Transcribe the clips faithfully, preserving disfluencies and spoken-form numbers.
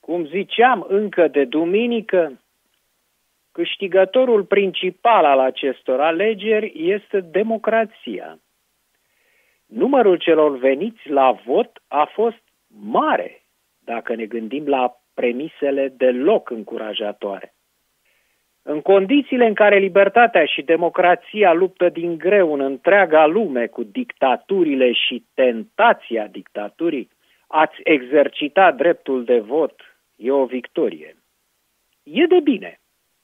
cum ziceam încă de duminică, câștigătorul principal al acestor alegeri este democrația. Numărul celor veniți la vot a fost mare, dacă ne gândim la premisele deloc încurajatoare. În condițiile în care libertatea și democrația luptă din greu în întreaga lume cu dictaturile și tentația dictaturii, ați exercita dreptul de vot e o victorie. E de bine.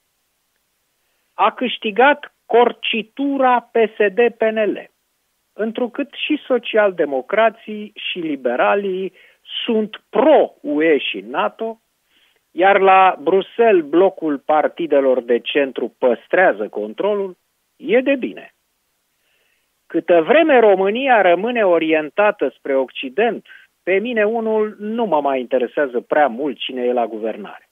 A câștigat corcitura P S D P N L, întrucât și socialdemocrații și liberalii sunt pro-U E și NATO, iar la Bruxelles blocul partidelor de centru păstrează controlul, e de bine. Câtă vreme România rămâne orientată spre Occident, pe mine unul nu mă mai interesează prea mult cine e la guvernare.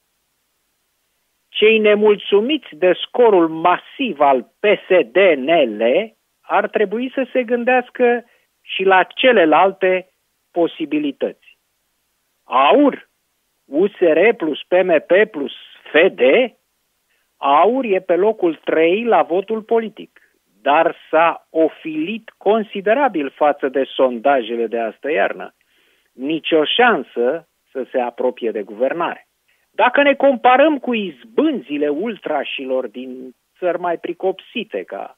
Cei nemulțumiți de scorul masiv al P S D N L ar trebui să se gândească și la celelalte posibilități. AUR, U S R plus P M P plus F D, AUR e pe locul trei la votul politic, dar s-a ofilit considerabil față de sondajele de astă iarnă. Nici o șansă să se apropie de guvernare. Dacă ne comparăm cu izbânzile ultrașilor din țări mai pricopsite ca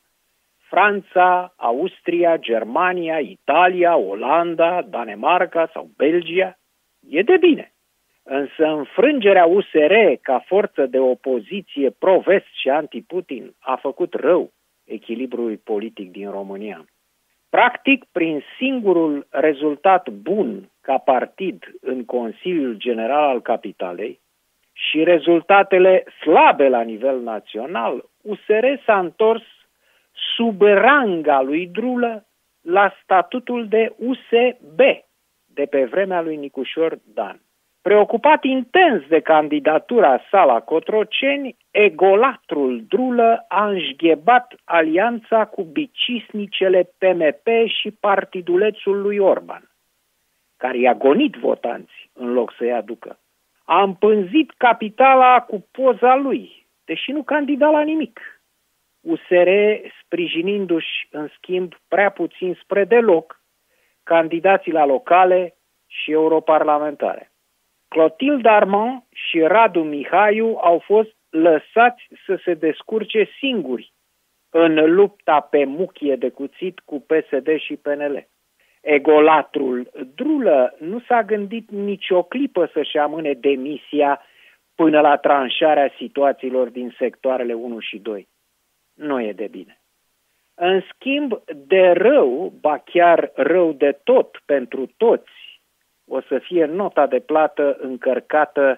Franța, Austria, Germania, Italia, Olanda, Danemarca sau Belgia, e de bine. Însă înfrângerea U S R ca forță de opoziție pro-vest și anti-Putin a făcut rău echilibrului politic din România. Practic, prin singurul rezultat bun ca partid în Consiliul General al Capitalei și rezultatele slabe la nivel național, U S R s-a întors sub ranga lui Drulă la statutul de U S B de pe vremea lui Nicușor Dan. Preocupat intens de candidatura sa la Cotroceni, egolatrul Drulă a înșghebat alianța cu bicisnicele P M P și partidulețul lui Orban, care i-a gonit votanți în loc să-i aducă. A împânzit capitala cu poza lui, deși nu candida la nimic. U S R sprijinindu-și, în schimb, prea puțin spre deloc candidații la locale și europarlamentare. Clotilde Armand și Radu Mihaiu au fost lăsați să se descurce singuri în lupta pe muchie de cuțit cu P S D și P N L. Egolatrul Drulă nu s-a gândit nicio clipă să-și amâne demisia până la tranșarea situațiilor din sectoarele unu și doi. Nu e de bine. În schimb, de rău, ba chiar rău de tot pentru toți, o să fie nota de plată încărcată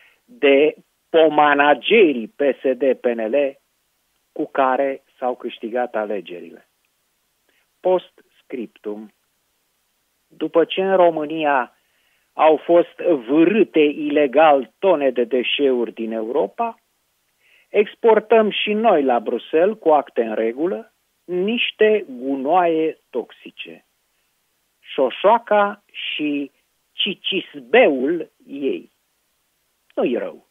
de pomanagerii P S D P N L cu care s-au câștigat alegerile. Post scriptum. După ce în România au fost vârâte ilegal tone de deșeuri din Europa, exportăm și noi la Bruxelles, cu acte în regulă, niște gunoaie toxice. Șoșoaca și cicisbeul ei. Nu-i rău.